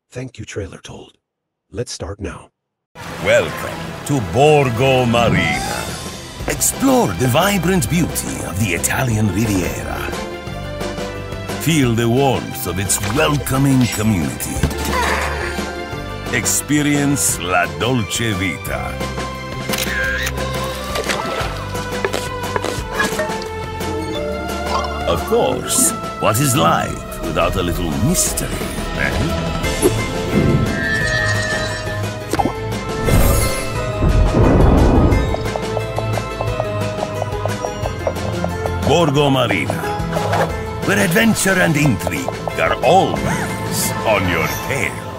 Thank you, TrailerTold. Let's start now. Welcome to Borgo Marina. Explore the vibrant beauty of the Italian Riviera. Feel the warmth of its welcoming community. Experience la dolce vita. Of course, what is life without a little mystery, eh? Borgo Marina, where adventure and intrigue are always on your tail.